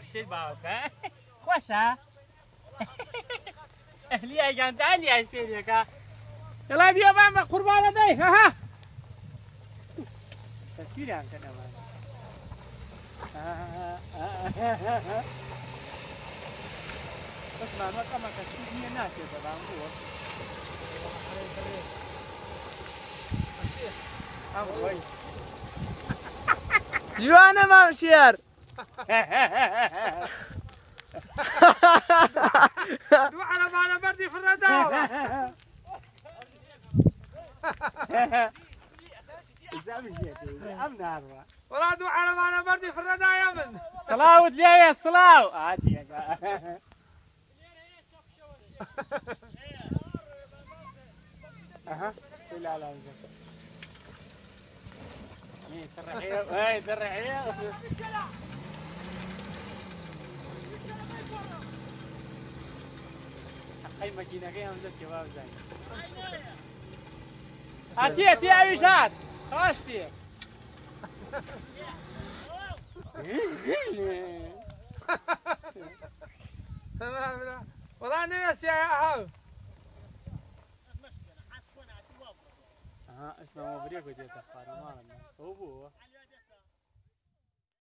سير باوكا خوشا اهلي اجان تعالي سيرك يلا بيا ماما قربان داي ها تصوير عن كده بس ما كما كسيدي الناس يا بابا جوانا ما مشير دو على ما بردي في الرداوة ولا دو على ما بردي في الرداوة من صلاة ودليا الصلاة عادي يا اها لا لا ترحيل اي ترحيل اخي ماكينه كي همزه شباب زين هاتي عيشات خلاصتي والله نفسي يا هاو اسمه مبريك ودي تخار ما هو بو